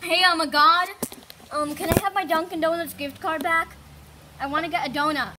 Hey, I'm a god. Can I have my Dunkin' Donuts gift card back? I want to get a donut.